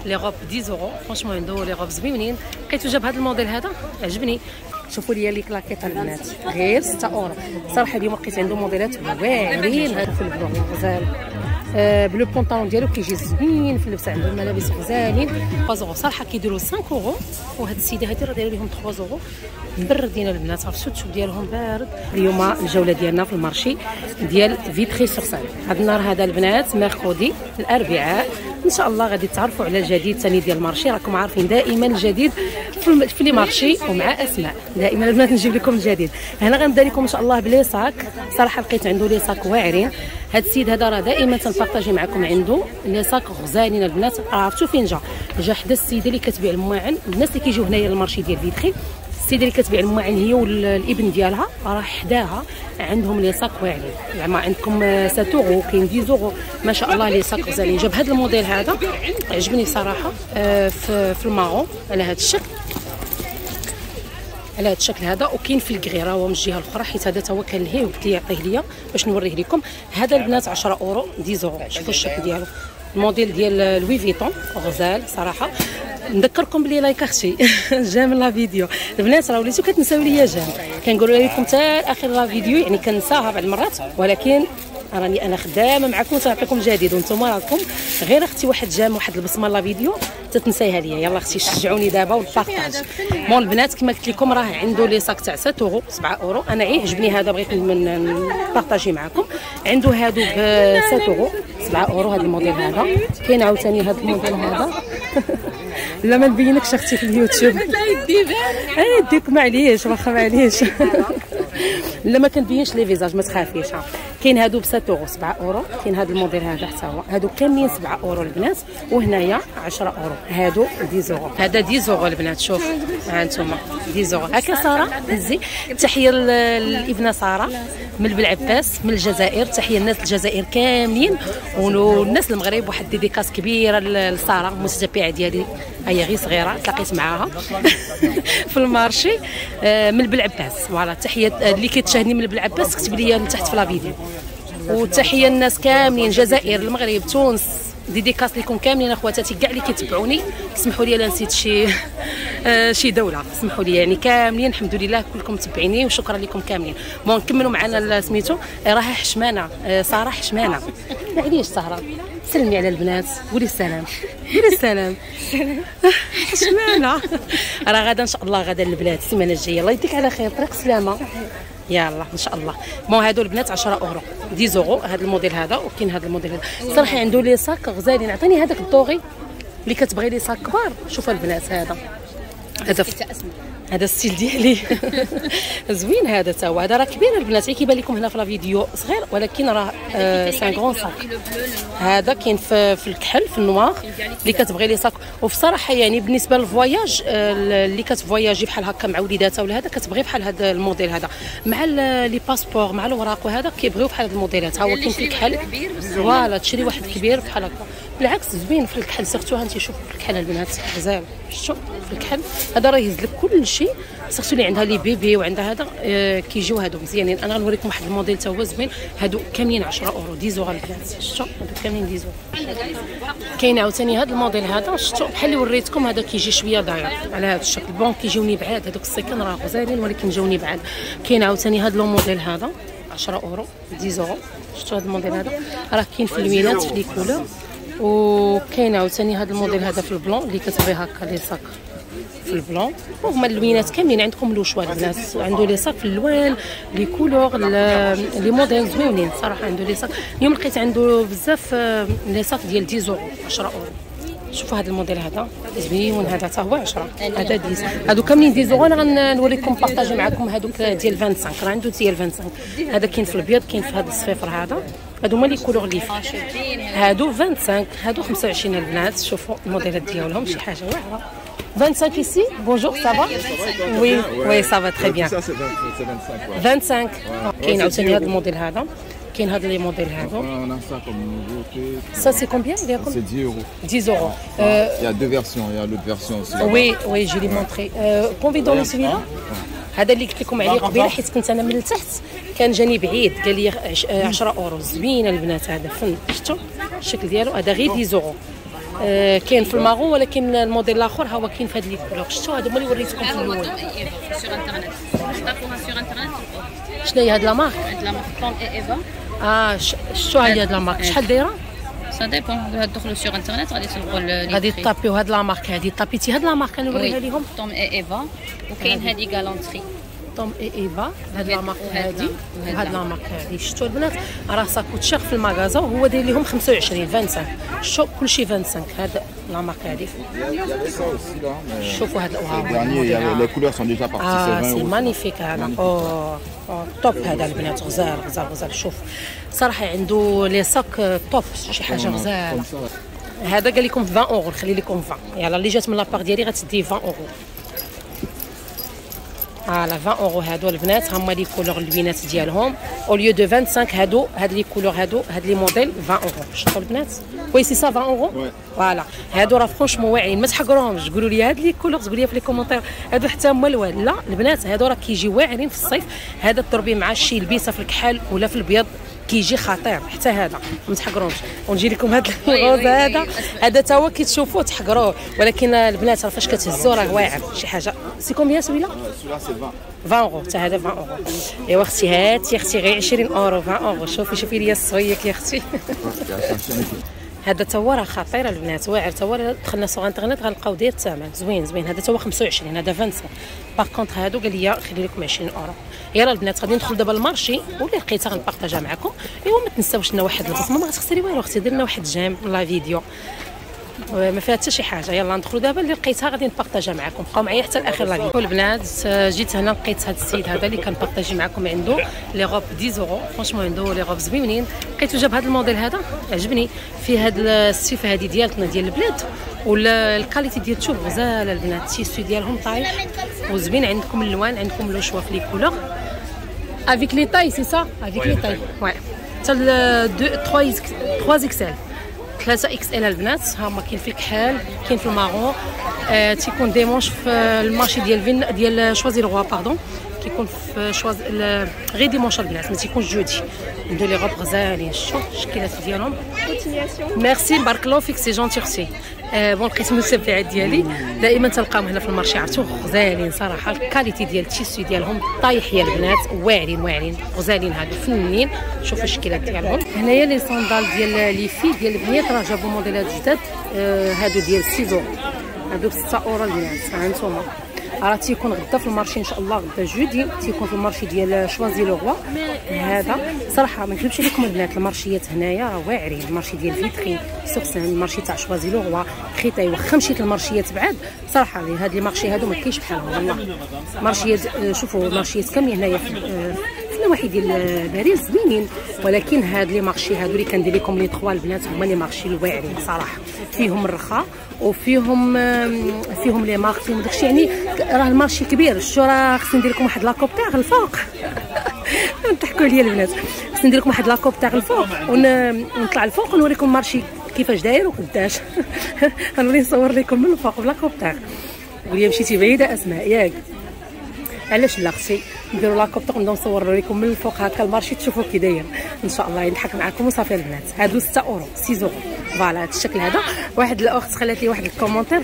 لي غوب 10 يورو. فرونشمون عنده لي غوب زوينين. لقيتو جاب هذا الموديل هذا عجبني. شوفوا لي كلاكيط البنات غير 6 اورو. صراحه اليوم لقيت عنده موديلات واعرين. هذا في البلون غزال بلو بونطالون ديالو كيجي زوين في اللبس. عنده الملابس غزالين 3 اورو. صراحه كيديروا 5 اورو. وهاد السيده هادي راه دايره لهم 3 اورو. مبردين البنات. عرفتوا التوب ديالهم بارد. اليوم الجوله ديالنا في المارشي ديال فيتري سور سان. هاد النهار هذا البنات ميركودي الاربعاء ان شاء الله غادي تعرفوا على الجديد ثاني ديال المارشي. راكم عارفين دائما الجديد في لي مارشي ومع اسماء. دائما البنات نجيب لكم الجديد. هنا غنبدا لكم ان شاء الله بلي صاك. صراحه لقيت عنده لي صاك واعرين. هاد السيد هذا راه دائما تنبارطاجي معكم عنده لي صاك غزالين البنات. عرفتوا فين جا حدا السيده اللي كتبيع المواعن. الناس اللي كيجيو هنايا للمارشي ديال فيتري السيده اللي كتبيع المواعن هي والابن ديالها راه حداها عندهم لي صاك واعرين. زعما عندكم 7 اورو كاين 10 اورو ما شاء الله. لي صاك غزالين. جاب هذا الموديل هذا عجبني صراحه في المارون على هذا الشكل. على هذا الشكل هذا. وكاين في الكغي راه هو من الجهه الاخرى حيت هذا تا هو كان لهيه وقلت لي يعطيه ليا باش نوريه لكم. هذا البنات 10 اورو 10 اورو. شوفوا الشكل ديالو. الموديل ديال لوي فيتون غزال صراحه. نذكركم بلي لايك اختي جام لا فيديو. البنات راه وليتو كتنساو ليا جام. كنقولوا لكم حتى اخر لا فيديو يعني كنساها بعض المرات ولكن راني انا خدامه معكم تعطيكم جديد وانتم راكم غير اختي واحد جام واحد البصمه لا فيديو تتنسايها ليا. يلا اختي شجعوني دابا والبارطاج. مول البنات كما قلت لكم راه عنده لي صاك تاع 7 اورو 7 اورو. انا عجبني هذا بغيت نبارطاجي معكم. عنده هادو ب 7 اورو 7 اورو. هذا الموديل هذا. كاين عاوتاني هذا الموديل هذا لا ما نبينكش اختي في اليوتيوب. يديك معليش واخا معليش لا ما كنبينش لي فيزاج ما تخافيش. كاين هادو ب 7 اورو 7 اورو. كاين هذا الموديل هذا حتى هو. هادو كاملين 7 اورو البنات. وهنايا 10 اورو. هادو 10 اورو. هذا 10 اورو البنات. شوف ها انتم 10 اورو. هكا ساره هزي. تحيه لابنه ساره من بلعباس من الجزائر. تحيه للناس الجزائر كاملين والناس المغرب. واحد ديديكاس كبيره لساره المتتبعه ديالي هي غير صغيره تلاقيت معاها في المارشي من بلعباس. فوالا تحيه اللي كيتشاهدني من بلعباس كتب لي لتحت في لا فيديو. وتحيه الناس كاملين الجزائر المغرب تونس. ديديكاس لكم كاملين اخواتاتي كاع اللي كيتبعوني. اسمحوا لي الا نسيت شي دوله اسمحوا لي يعني كاملين الحمد لله كلكم متبعيني وشكرا لكم كاملين. بون نكملوا معنا سميتو راها حشمانه ساره حشمانه. معليش ساره سلمي على البنات قولي السلام. قولي السلام حشمانه. راه غدا ان شاء الله غدا البلاد السيمانه الجايه. الله يديك على خير طريق سلامه يلا ان شاء الله. بون هادو البنات 10 اورو 10 اورو. هذا الموديل هذا. وكاين هذا الموديل هذا صراحه عنده لي صاك غزالين. عطيني هذاك الدوغي اللي كتبغي لي صاك كبار. شوفوا البنات هذا الستيل ديالي زوين. هذا تا هو. هذا راه كبير البنات كيبان لكم هنا في لا فيديو صغير ولكن راه سان غون صاك. هذا كاين في الكحل في النوار اللي كتبغي لي صاك. وفي صراحه يعني بالنسبه للفواياج اللي كتفواياجي بحال هكا مع وليداتها ولا هذا كتبغي بحال هذا الموديل هذا مع لي باسبور مع الاوراق وهذا كيبغيو بحال هاد الموديلات. ها هو كاين في الكحل. فوالا تشري واحد كبير بحال هكا بالعكس زوين في الكحل. سيرتو ها انت شوفوا في الكحل البنات غزال. شوف في الكحل هذا راه يهز لك كل شيء. سيرتو اللي عندها لي بيبي وعندها هذا كيجيو هادو مزيانين. انا غنوريكم واحد الموديل تا هو زوين. هادو كاملين 10 اورو 10 اورو البنات. شفتوا هادو كاملين 10 اورو. كاين عاوتاني هذا الموديل هذا شفتوا بحال اللي وريتكم. هذا كيجي شويه داير على هذا الشكل. بون كيجيوني بعاد هذوك السكن راه غزالين ولكن جاوني بعاد. كاين عاوتاني هذا لو موديل هذا 10 اورو 10 اورو. شفتوا هذا الموديل هذا راه كاين في اللوينات في لي كولور. وكاين عاوتاني هذا الموديل هذا في البلون اللي كتبغي هكا لي صاك في البلون. وهما اللوينات كاملين عندكم لوشوا البنات. عنده لي صاك في الالوان لي كولور لي موديل زوينين صراحه. عنده لي صاك اليوم لقيت عنده بزاف لي صاك ديال 10 اورو 10 اورو. شوفوا هذا الموديل هذا زوين. هذا حتى هو 10 هذا 10. هادو كاملين 10 اورو. انا غنوريكم بارطاجي معكم هذوك ديال 25 راه عنده ديال 25. هذا كاين في الابيض كاين في هذا الصفيفر هذا. هادو هما لي كولور اللي هادو 25 هادو 25 البنات. شوفوا الموديلات ديالهم شي حاجه واعره. 25 ici. Bonjour, ça va? Oui, oui, ça va très bien. 25. كاين عاوتاني هذا الموديل هذا. كاين هذا لي موديل هذا. Ça c'est combien? C'est 10 euros. 10 euros. Il y a deux versions, il y a l'autre version aussi. Oui, oui, je l'ai montré. Combien donner celui-là? هذا اللي قلت لكم عليه قبيله حيت كنت انا من التحت كان جاني بعيد قال لي 10 اورو. زوين البنات هذا فن. شفتوا الشكل ديالو هذا غير 10 اورو. كاين في الماغون، ولكن الموديل الاخر ها هو كاين في هاد لي كولور. شفتوا هادو هما اللي وريتكم في الاول. سور انترنت اختاروها سور انترنت. شنو هي هاد لا مارك؟ عند لا مارك طوم اي ايفا. شفتوا هي هاد لا مارك شحال دايره؟ سا ديبون تدخلوا سور انترنت غادي تلقوا لي غادي طابيو هاد لا مارك هادي. طابيتي هاد لا مارك نوريها ليهم. طوم اي ايفا. وكاين هادي غالونتري طوم اي ايفا. هاد لا مارك هادي وهاد لا مارك هادي. شفتوا البنات راه سا كوت شير في المغازا وهو داير لهم 25 25. شوف كلشي 25. هاد لا مارك هادي شوفوا هاد الالوان. Les couleurs sont déjà parties. سي مانيفيك هذا. توب هذا البنات. غزال غزال غزال. شوف صراحه عنده لي صاك توب شي حاجه غزاله. هذا قال لكم 20 اورو. نخلي لكم 20. يلا اللي جات من لابار ديالي غتدي 20 اورو. على 20 اورو هادو البنات. هما لي كولور اللوينات ديالهم او ليو دو 25. هاد لي كولور هاد لي موديل 20 اورو. شفتوا البنات؟ وي سي سا 20 اورو. فوالا هادو راه فرونشمون واعرين. ما تحقروهمش. قولوا لي هاد لي كولور تقول لي في لي كومونتير هادو حتى هما الوان. لا البنات هادو راه كيجي واعرين في الصيف. هذا تضربي مع شي لبسه في الكحل ولا في البيض كيجي خطير. حتى هذا ما تحقروهش. ونجي لكم هذا الغوز هذا تا هو كي تشوفوه تحقروه. ولكن البنات راه فاش كتهزوا راه واعر شي حاجه. سي كومبيان سويلا؟ 20 اورو. حتى هذا 20 اورو. ايوا اختي هاتي اختي غير 20 اورو 20 اورو. شوفي لي الصويك يا اختي. هذا تا هو راه خطير البنات واعر. تا هو دخلنا سوغ انترنت غنلقاو داير الثمن زوين زوين. هذا تا هو 25. هذا 25. باغ كونطخ هادو قال لي خلي لكم 20 اورو. يلا البنات غادي ندخل دابا المارشي واللي لقيتها غنبارطاجها معكم. ايوا ما تنساوش لنا واحد البصمه. ما غتخسري والو اختي. دير لنا واحد جيم لا فيديو ما فيها حتى شي حاجه. يلا ندخلوا دابا اللي لقيتها غادي نبارطاجها معكم. بقاو معايا حتى الاخر لا فيديو. البنات جيت هنا لقيت هذا السيد هذا اللي كنبارطاجي معكم. عنده لي غوب 10 اورو. فرونشمون عنده لي غوب زوينين. لقيتو جاب هذا الموديل هذا عجبني فيه هذا الصفه هذه ديالتنا ديال البلاد والكاليتي ديال شوف غزاله البنات. التيسو ديالهم طايح وزوين. عندكم اللوان عندكم لو شوا في لي كولور افيك لي طاي سي سا افيك لي طاي واي حتى 3 اكسل 3 اكس ال البنات. ها هما كاين في الكحال كاين في المارون. تيكون ديمونش في المارشي ديال شوازي لو روا باردون. كيكون في شوازي غير ديمونش البنات ما تيكونش جودي. عنده لي غوب غزالين. شوف الشكلات ديالهم. ميرسي بارك الله فيك سي جونتي اختي. بون لقيت المتابعات ديالي دائما تلقاهم هنا في المارشي. عرفتوا غزالين صراحه. الكاليتي ديال التيسو ديالهم طايح يا البنات. واعرين غزالين هادو فنين. شوفوا الشكلات ديالهم. هنايا لي صوندال ديال لي في ديال البنات راه جابوا موديلات جداد. هادو ديال 6 اورو. هادو ب 6 اورو البنات. ها انتم راه تيكون غدا في المارشي ان شاء الله. غدا جودي تيكون في المارشي ديال شوازي لو روا. هذا صراحه ما نكذبش عليكم البنات المارشيات هنايا راه واعرين. المارشي ديال فيتري سوكسان المارشي تاع شوازي لو روا خيطاي. واخا مشيت المارشيات بعاد صراحه هاد لي مارشي هادو ما كاينش بحالهم والله. مارشيات شوفوا المارشيات كاملين هنايا في النواحي ديال باريس زوينين. ولكن هاد لي مارشي هادو اللي كندير لكم لي 3 البنات هما لي مارشي الواعرين صراحه. فيهم الرخاء وفيهم لي مارك فيهم داكشي. يعني راه المارشي كبير. شتو راه خصني ندير لكم واحد لاكوب تاع الفوق. نضحكوا عليا البنات. خصني ندير لكم واحد لاكوب تاع الفوق ونطلع الفوق ونوريكم المارشي كيفاش داير وقداش. غنولي نصور لكم من الفوق بلاكوب تاع. قولي مشيتي بعيده اسماء ياك. علاش لا اختي نديروا لاكوب تاع نبداو نصور لكم من الفوق هكا المارشي تشوفوا كي داير ان شاء الله. يضحك معكم وصافي البنات. هادو 6 اورو 6 اورو. فوالا هذا الشكل هذا. واحد الاخت خلات لي واحد الكومونتير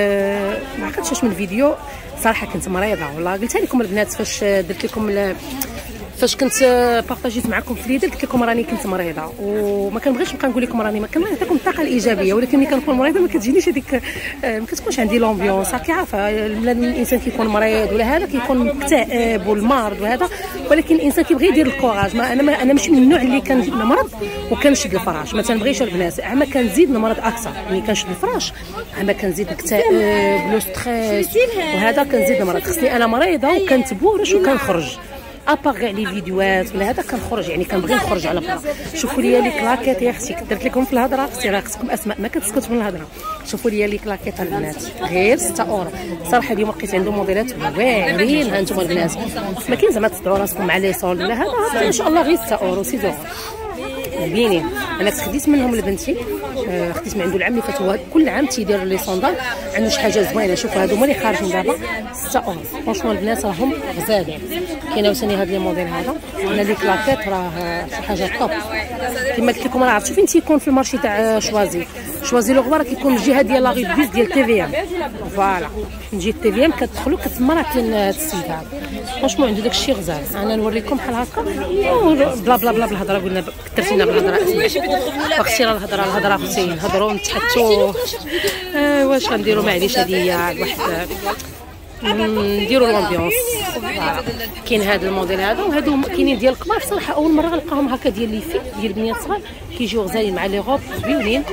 ما عقلتش واش من الفيديو صراحه. كنت مريضه والله. قلتها لكم البنات فاش درت لكم فاش كنت بارطاجيت معكم في اليد قلت لكم راني كنت مريضه وما كنبغيش نبقى نقول لكم راني ما كنعطيكم الطاقه الايجابيه. ولكن ملي كنكون مريضه ما كتجينيش هذيك ما كتكونش عندي لومبيونس. راكي عارفه الانسان كيكون مريض ولا هذا كيكون مكتئب والمرض وهذا. ولكن الانسان كيبغي يدير الكوراج. انا ماشي من النوع اللي كنمرض وكنشد الفراش. ما تنبغيش البنات. اما كنزيد نمرض اكثر. ملي كنشد الفراش اما كنزيد نكتئب لو ستريس وهذا كنزيد نمرض. خصني انا مريضه وكنتبورش وكنخرج ابار كاع لي فيديوهات ولا هذا كنخرج. يعني كنبغي نخرج على برا. شوفوا لي لي كلاكيت يا اختي. درت لكم في الهضره اختي راه خصكم اسماء ما كتسكتش من الهضره. شوفوا لي كلاكيت البنات غير 6 اورو صراحه. اليوم لقيت عنده موديلات واعرين. ها انتم البنات ما كاين زعما تصدعوا راسكم مع لي سول ولا هذا. ان شاء الله غير 6 اورو 6 اورو زوينين. انا خديت منهم لبنتي. خديت من عنده العام اللي فات. هو كل عام تيدير لي صوندال عنده شي حاجه زوينه. شوفوا هادو هما اللي خارجين دابا 6 اورو. فرونشمون البنات راهم غزالين. كاين عاوتاني هاد لي موديل هذا. انا لي كلاكيت راه شي حاجه طوب. كما قلت لكم راه عرفتوا فين تيكون في المارشي تاع شوازي. شوازي لو غوا راه كيكون من الجهه ديال لا ريف بيس ديال تي في ام. فوالا من جهه تي في ام كتدخلوا كتما راه كاين هاد السيد هذا فرونشمون عنده داكشي غزال. انا نوريكم بحال هكا بلا بلا بلا بالهضره قلنا كثرتينا بالهضره اختي راه الهضره اختي نهضروا نتحدثوا واش غنديروا معليش هذه هي واحد نديروا الامبيونس. كاين هذا الموديل هذا وهادو كاينين ديال الكبار صراحه اول مره غنلقاهم هكا ديال لي في ديال البنات صغار كيجيو غزالين مع لي غوب زوينين.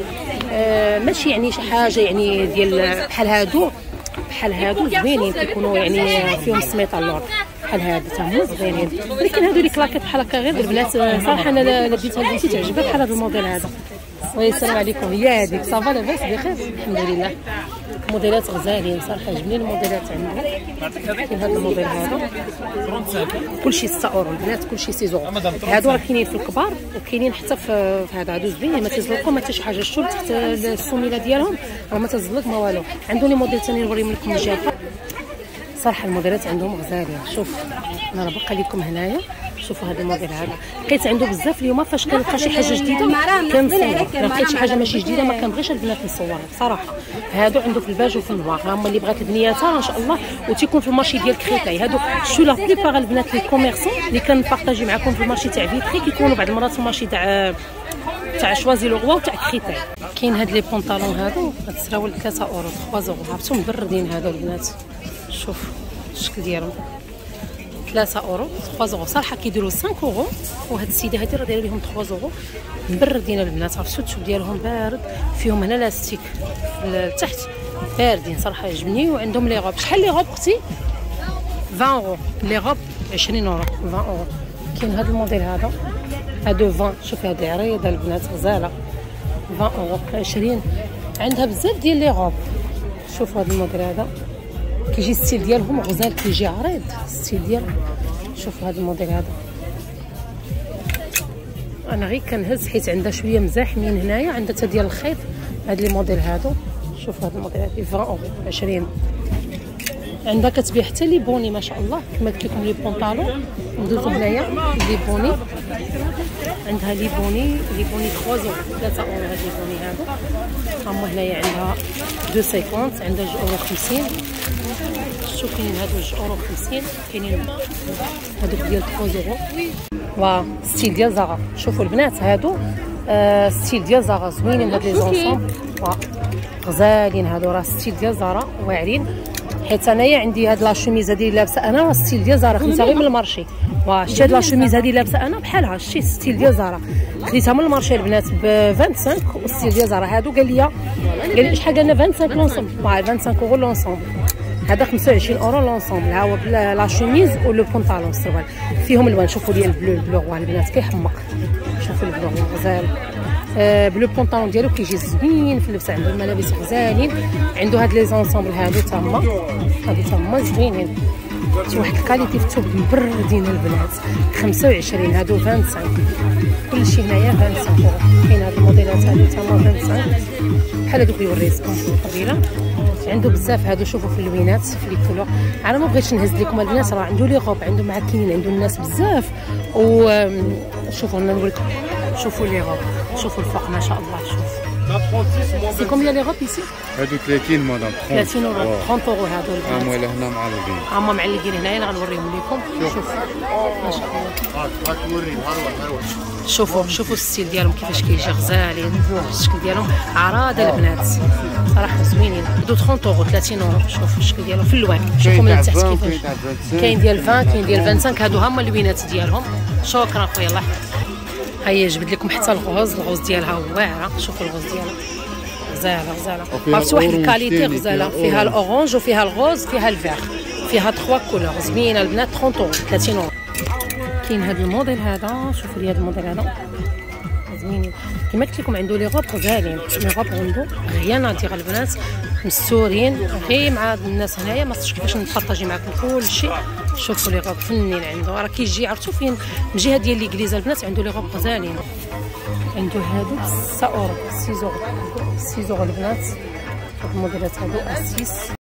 ماشي يعني شي حاجه يعني ديال بحال هادو زوينين كيكونوا يعني فيهم سميطه اللور بحال هادو تا هما زوينين. ولكن هادو لي كلاكيت بحال هكا غير البنات صراحه انا لبيتها لبنتي تعجبها بحال هذا الموديل هذا. والسلام عليكم. هي هذيك صافا لاباس بخير الحمد لله. موديلات غزالين صراحه عجبني الموديلات عندهم. كاين هذا الموديل هذا كلشي 6 اورو البنات كلشي 6 اورو. هادو راه كاينين في الكبار وكاينين حتى في هذا هادو زوينين ما تزلقوا حتى شي حاجه. شتو تحت السميله ديالهم راه ما تزلق ما والو. عندهم لي موديل ثاني نوريهم لكم الجهه صراحه الموديلات عندهم غزالين. شوف انا راه باقا لكم هنايا شوفوا هذا الموديل هذا لقيت عنده بزاف اليوم فاش كنلقى شي حاجه جديده كنصور. لقيت شي حاجه ماشي جديده ما كنبغيش البنات نصورها بصراحه. هادو عنده في الباج وفي النوار هما اللي بغات البنياتها ان شاء الله وتيكون في المارشي ديال كريتاي. هادو شو لا بليبار البنات لي كوميرسون اللي كنبارطاجي معكم في المارشي تاع فيتري كيكونوا بعض المرات في المارشي تاع شوازي لو غوا وتاع كريتاي. كاين هاد لي بونطالون هادو هاد السراول 3 اورو 3 اورو عرفتو مبردين هادو البنات. شوف الشكل ديالهم 3 اورو 3 اورو صراحه كيديروا 5 اورو. وهاد السيده هادي راه دايره لهم 3 اورو مبردين البنات. عرفتوا الثوب ديالهم بارد فيهم هنا لاستيك لتحت باردين صراحه عجبني. وعندهم لي غوب شحال لي غوب اختي 20 اورو لي غوب 20 اورو 20 اورو. كاين هاد الموديل هذا هادو 20 شوف هاد عريضه البنات غزاله 20 اورو 20 عندها بزاف ديال لي غوب. شوفوا هاد الموديل هذا كيجي الستيل ديالهم غزال كيجي عريض الستيل ديالهم. شوفوا هذا الموديل هذا انا غير كنهز حيت عندها شويه مزاحمين هنايا عندها حتى ديال الخيط. هاد لي موديل هادو شوفوا هاد الموديل هذا 20 اورو 20 عندها كتبيع حتى لي بوني ما شاء الله كما قلت لكم لي بونطالون. ندوزو هنايا لي بوني عندها لي بوني 3 اورو 3 اورو. هاد لي بوني هادو هما هنايا عندها 2.50 عندها 2 اورو 50. شوف كاينين هادو 2 اورو 50 كاينين هادوك ديال 3 اورو. وا ستيل ديال زاغا. شوفوا البنات هادو ستيل ديال زاغا زوينين هاد لي زونسومبل وا غزالين هادو راه ستيل ديال زارا واعرين. حيت انايا عندي هاد لا شوميز هادي لابسه انا راه ستيل ديال زارا خديتها غير من المارشي. وا شتي هاد لا شوميز هادي لابسه انا بحالها شتي ستيل ديال زارا خديتها من المارشي البنات ب 25 والستيل ديال زارا. هادو قال لي شحال قالنا 25 لونسومبل 25 اورو لونسومبل. هذا 25 اورو لونسومبل. ها هو لا شوميز و لو بونطالون السروال فيهم الوان. شوفوا ديال البلو غوا البنات كيحمق. شوفوا البلو غزال بلو بونطالون ديالو كيجي زوين في اللبس. عنده الملابس غزالين عنده هاد لي زونسومبل هادو تا هما زوينين. شي واحد الكاليتي في الثوب مبردين البنات 25 هادو 25 كلشي هنايا 25 اورو. كاين هاد الموديلات هادو تا هما 25 بحال هادوك اللي وريتكم قبيله. عنده بزاف هادو شوفوا في اللوينات في لي كولور. انا ما بغيتش نهز لكم البنات راه عنده لي غوب عنده معكين عنده الناس بزاف. وشوفوا انا نقول لكم شوفوا لي غوب شوفوا الفوق ما شاء الله. شوف سي كومبيان لي غوب ايسي هادو 30 مدام 30 اورو 30 اورو هادو البنات. هما هنا معلقين هما معلقين هنايا غنوريهم لكم. شوف ما شاء الله شوفوا الستيل ديالهم كيفاش كيجي غزالين. الشكل ديالهم عراضه البنات صراحه زوينين. بدو 30 اورو 30 اورو. شوفوا الشكل ديالهم في اللوان. شوفوا من تحت كيفاش كاين ديال 20 كاين ديال 25 هادو هما اللوينات ديالهم. شكرا خويا الله يحفظك. هيا جبت لكم حتى الغوز ديالها واعره. شوفوا الغوز ديالها غزاله عرفتوا واحد الكاليتي غزاله فيها الاورانج وفيها الغوز فيها الفيغ فيها 3 كولور زوينه البنات 30 اورو 30 اورو. كاين هذا الموديل هذا شوفوا لي هذا الموديل هذا زوينين كما قلت لكم عنده لي غوب غزالين. لي غوب عنده غيانه ديال البنات مستورين غير مع الناس هنايا ما صدقش كيفاش نبارطاجي معكم كلشي. شوفوا لي غوب فنين عنده راه كيجي عرفتوا فين من جهه ديال ليكليزا البنات عنده لي غوب غزالين. عنده هادو 6 اورو 6 اورو البنات. هاد الموديلات هادو 6